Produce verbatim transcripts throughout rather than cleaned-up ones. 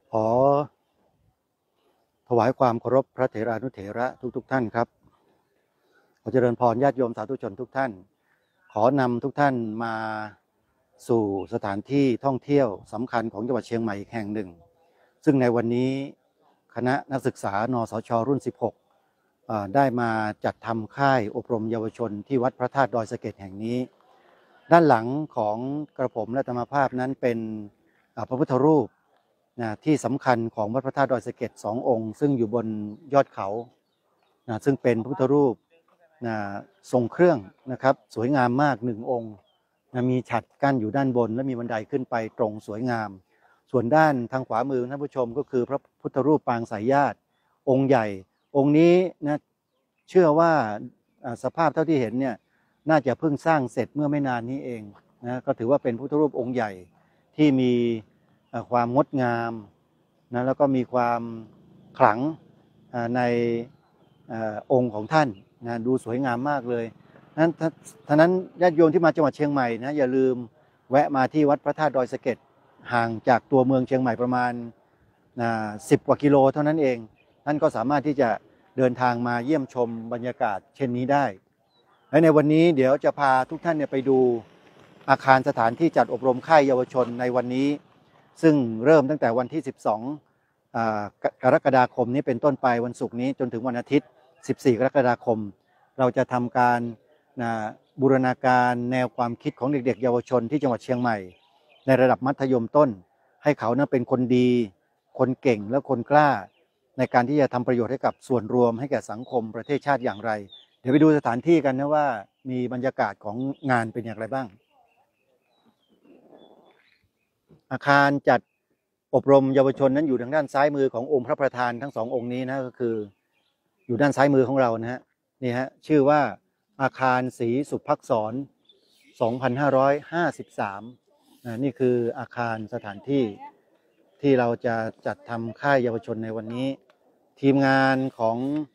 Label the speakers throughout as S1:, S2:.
S1: ขอถวายความเคารพพระเถรานุเถระทุกๆ ทท่านครับขอเจริญพรญาติโยมสาธุชนทุกท่าน ขอนำทุกท่านมาสู่สถานที่ท่องเที่ยวสำคัญของจังหวัดเชียงใหม่อีกแห่งหนึ่งซึ่งในวันนี้คณะนักศึกษานสชรุ่นสิบหกได้มาจัดทำค่ายอบรมเยาวชนที่วัดพระธาตุดอยสะเก็ดแห่งนี้ด้านหลังของกระผมและธรรมภาพนั้นเป็นพระพุทธรูปนะที่สำคัญของวัดพระธาตุดอยสะเก็ดสององค์ซึ่งอยู่บนยอดเขานะซึ่งเป็นพระพุทธรูปนะทรงเครื่องนะครับสวยงามมากหนึ่งองค์นะมีฉัตรกั้นอยู่ด้านบนและมีบันไดขึ้นไปตรงสวยงามส่วนด้านทางขวามือท่านผู้ชมก็คือพระพุทธรูปปางสายญาติองค์ใหญ่องค์นี้นะเชื่อว่าสภาพเท่าที่เห็นเนี่ยน่าจะเพิ่งสร้างเสร็จเมื่อไม่นานนี้เองนะก็ถือว่าเป็นพุทธรูปองค์ใหญ่ที่มีความงดงามนะแล้วก็มีความขลังในองค์ของท่านนะดูสวยงามมากเลยนั้นท่านั้นญาติโยมที่มาจังหวัดเชียงใหม่นะอย่าลืมแวะมาที่วัดพระธาตุดอยสะเก็ดห่างจากตัวเมืองเชียงใหม่ประมาณสิบกว่ากิโลเท่านั้นเองท่านก็สามารถที่จะเดินทางมาเยี่ยมชมบรรยากาศเช่นนี้ได้และในวันนี้เดี๋ยวจะพาทุกท่านเนี่ยไปดูอาคารสถานที่จัดอบรมค่ายเยาวชนในวันนี้ซึ่งเริ่มตั้งแต่วันที่สิบสองกรกฎาคมนี้เป็นต้นไปวันศุกร์นี้จนถึงวันอาทิตย์สิบสี่กรกฎาคมเราจะทำการบูรณาการแนวความคิดของเด็กๆเยาวชนที่จังหวัดเชียงใหม่ในระดับมัธยมต้นให้เขานั้นเป็นคนดีคนเก่งและคนกล้าในการที่จะทำประโยชน์ให้กับส่วนรวมให้แก่สังคมประเทศชาติอย่างไรเดี๋ยวไปดูสถานที่กันนะว่ามีบรรยากาศของงานเป็นอย่างไรบ้างอาคารจัดอบรมเยาวชนนั้นอยู่ทางด้านซ้ายมือขององค์พระประธานทั้งสององค์นี้นะก็คืออยู่ด้านซ้ายมือของเรานะฮะนี่ฮะชื่อว่าอาคารศรีสุภักษรสองพันห้าร้อยห้าสิบสามนะนี่คืออาคารสถานที่ที่เราจะจัดทำค่ายเยาวชนในวันนี้ทีมงานของ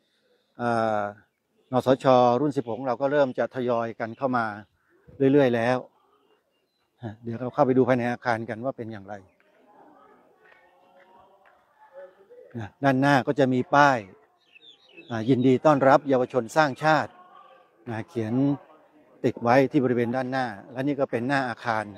S1: นสชรุ่นสิบหกเราก็เริ่มจะทยอยกันเข้ามาเรื่อยๆแล้วเดี๋ยวเราเข้าไปดูภายในอาคารกันว่าเป็นอย่างไรด้านหน้าก็จะมีป้ายยินดีต้อนรับเยาวชนสร้างชาติเขียนติดไว้ที่บริเวณด้านหน้าและนี่ก็เป็นหน้าอาคาร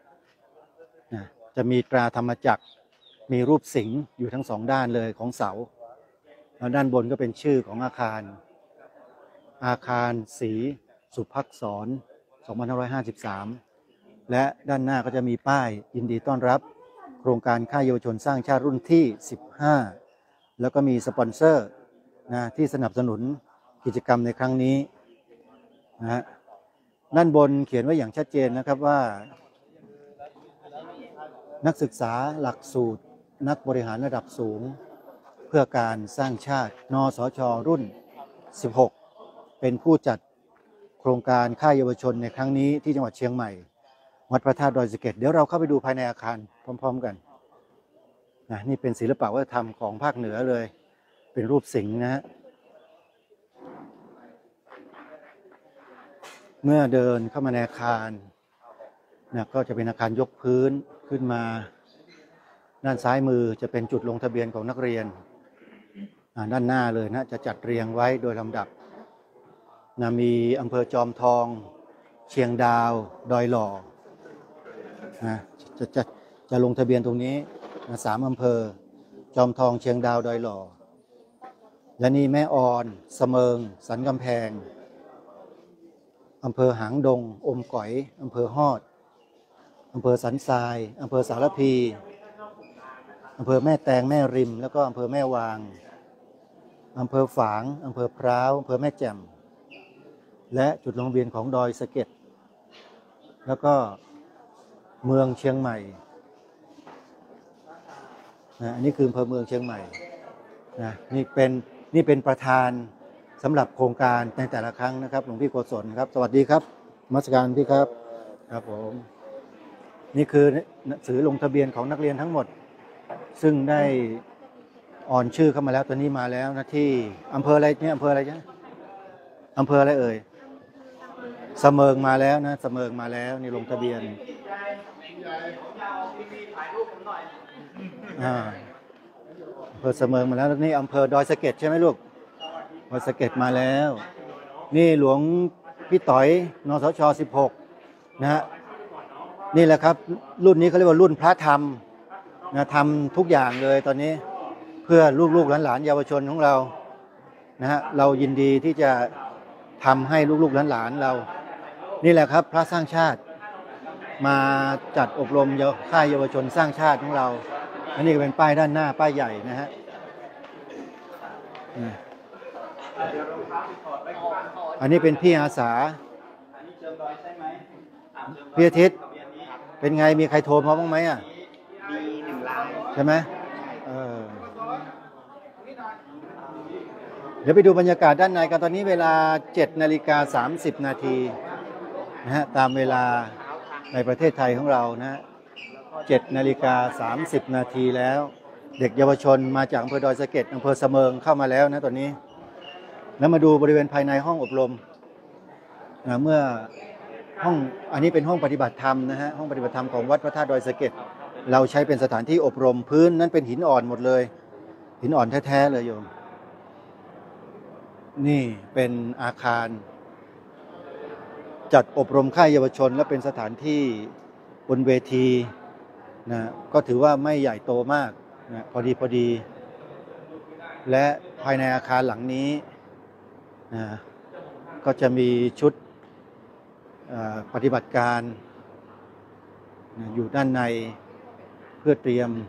S1: จะมีตราธรรมจักรมีรูปสิงห์อยู่ทั้งสองด้านเลยของเสาแล้วด้านบนก็เป็นชื่อของอาคารอาคารศรีสุภักษรสองพันห้าร้อยห้าสิบสามและด้านหน้าก็จะมีป้ายยินดีต้อนรับโครงการค่ายเยาวชนสร้างชาติรุ่นที่สิบห้าแล้วก็มีสปอนเซอร์นะที่สนับสนุนกิจกรรมในครั้งนี้นะฮะด้านบนเขียนไว้อย่างชัดเจนนะครับว่านักศึกษาหลักสูตรนักบริหารระดับสูงเพื่อการสร้างชาตินสชรุ่นสิบหกเป็นผู้จัดโครงการค่ายเยาวชนในครั้งนี้ที่จังหวัดเชียงใหม่วัดพระธาตุดอยสะเก็ดเดี๋ยวเราเข้าไปดูภายในอาคารพร้อมๆกันนะนี่เป็นศิลปะวัฒนธรรมของภาคเหนือเลยเป็นรูปสิงห์นะฮะเมื่อเดินเข้ามาในอาคารนะก็จะเป็นอาคารยกพื้นขึ้นมาด้านซ้ายมือจะเป็นจุดลงทะเบียนของนักเรียนด้านหน้าเลยนะจะจัดเรียงไว้โดยลำดับนะมีอำเภอจอมทองเชียงดาวดอยหล่อนะจะจะจะลงทะเบียนตรงนี้นะสามอำเภอจอมทองเชียงดาวดอยหล่อและนี่แม่ออนเสมิงสันกำแพงอำเภอหางดงอมก๋อยอำเภอฮอดอำเภอสันทรายอำเภอสารพีอำเภอแม่แตงแม่ริมแล้วก็อำเภอแม่วางอำเภอฝางอำเภอพร้าวอำเภอแม่แจ่มและจุดลงทะเบียนของดอยสะเก็ดแล้วก็เมืองเชียงใหม่นะอันนี้คืออำเภอเมืองเชียงใหม่นะนี่เป็นนี่เป็นประธานสำหรับโครงการในแต่ละครั้งนะครับหลวงพี่โกศลครับสวัสดีครับนมัสการพี่ครับครับผมนี่คือหนังสือลงทะเบียนของนักเรียนทั้งหมดซึ่งได้อ่อนชื่อเข้ามาแล้วตอนนี้มาแล้วนะที่อำเภออะไรเนี่ยอำเภออะไรจ๊ะอำเภออะไรเอ่ยเสมิงมาแล้วนะเสมิงมาแล้วนี่ลงทะเบียนอ่าอำเภอเสมิงมาแล้วนี่อำเภอดอยสะเก็ดใช่ไหมลูกดอยสะเก็ดมาแล้ว นี่หลวงพี่ต๋อยนสชสิบหกนะฮะนี่แหละครับรุ่นนี้เขาเรียกว่ารุ่นพระธรรมนะทำทุกอย่างเลยตอนนี้เพื่อลูกๆหลานๆเยาวชนของเรานะฮะเรายินดีที่จะทำให้ลูกๆหลานๆเรานี่แหละครับพระสร้างชาติมาจัดอบรมค่ายเยาวชนสร้างชาติของเราอันนี้ก็เป็นป้ายด้านหน้าป้ายใหญ่นะฮะอันนี้เป็นพี่อาสาพี่อาทิตย์เป็นไงมีใครโทรมาบ้างไหมอ่ะ
S2: มีหนึ่งราย
S1: ใช่ไหมเออเดี๋ยวไปดูบรรยากาศด้านในกันตอนนี้เวลาเจ็ดนาฬิกาสามสิบนาทีนะฮะตามเวลาในประเทศไทยของเรานะเจ็ดนาฬิกาสามสิบนาทีแล้วเด็กเยาวชนมาจากอำเภอดอยสะเก็ดอำเภอเสมิงเข้ามาแล้วนะตอนนี้แล้วมาดูบริเวณภายในห้องอบรมนะเมื่อห้องอันนี้เป็นห้องปฏิบัติธรรมนะฮะห้องปฏิบัติธรรมของวัดพระธาตุดอยสะเก็ดเราใช้เป็นสถานที่อบรมพื้นนั้นเป็นหินอ่อนหมดเลยหินอ่อนแท้ๆเลยโยมนี่เป็นอาคารจัดอบรมค่ายเยาวชนและเป็นสถานที่บนเวทีนะก็ถือว่าไม่ใหญ่โตมากนะพอดีพอดีและภายในอาคารหลังนี้นะก็จะมีชุดปฏิบัติการนะอยู่ด้านในเพื่อเตรียม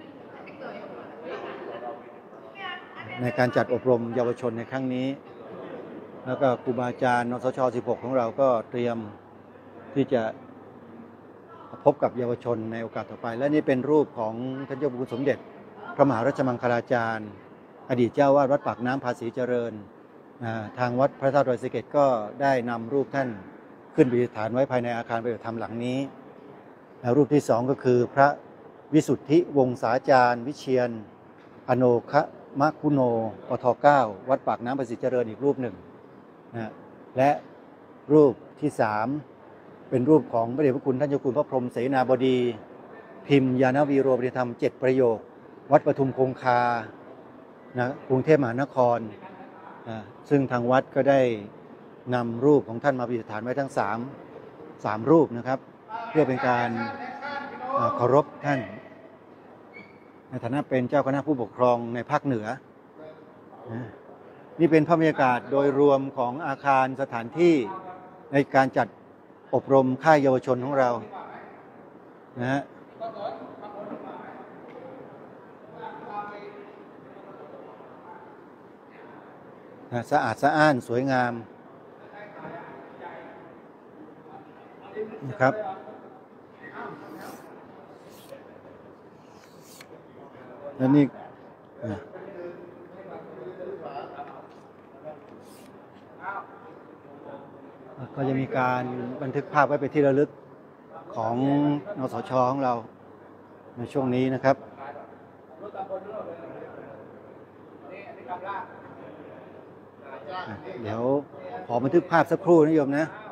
S1: ในการจัดอบรมเยาวชนในครั้งนี้แล้วก็ครูบาอาจารย์นสชสิบหกของเราก็เตรียมที่จะพบกับเยาวชนในโอกาสต่อไปและนี่เป็นรูปของท่านเจ้าคุณสมเด็จพระมหารัชมังคลาจารย์อดีตเจ้าวาดวัดปากน้ำภาษีเจริญทางวัดพระธาตุดอยสะเก็ดก็ได้นำรูปท่านขึ้นประดิษฐานไว้ภายในอาคารปฏิบัติธรรมหลังนี้รูปที่สองก็คือพระวิสุทธิวงศาจารย์วิเชียรอโนคะมะคุโนปทเก้าวัดปากน้ำภาษีเจริญอีกรูปหนึ่งนะและรูปที่สามเป็นรูปของพระเดชพระคุณท่านเจ้าคุณพระพรหมเสนาบดีพิมพ์ยานวีโรปฏิธรรมเจ็ดประโยควัดปทุมคงคานะกรุงเทพมหานครนะซึ่งทางวัดก็ได้นำรูปของท่านมาประดิษฐานไว้ทั้งสามสามรูปนะครับเพื่อเป็นการเคารพท่านในฐานะเป็นเจ้าคณะผู้ปกครองในภาคเหนือนะนี่เป็นภาพบรรยากาศโดยรวมของอาคารสถานที่ในการจัดอบรมค่ายเยาวชนของเรานะฮะสะอาดสะอ้านสวยงามนะครับและนี่ก็จะมีการบันทึกภาพไว้เป็นที่ระลึกของนสช.ของเราในช่วงนี้นะครับเดี๋ยวขอบันทึกภาพสักครู่นะโยมนะ